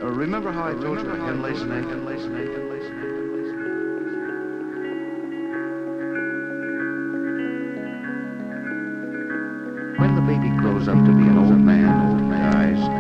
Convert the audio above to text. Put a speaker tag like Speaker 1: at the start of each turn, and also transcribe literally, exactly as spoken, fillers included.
Speaker 1: remember how I told you a hen lays an egg, hen lays an egg, hen lays an egg, hen lays an egg. When the baby grows up to be an old man, old dies.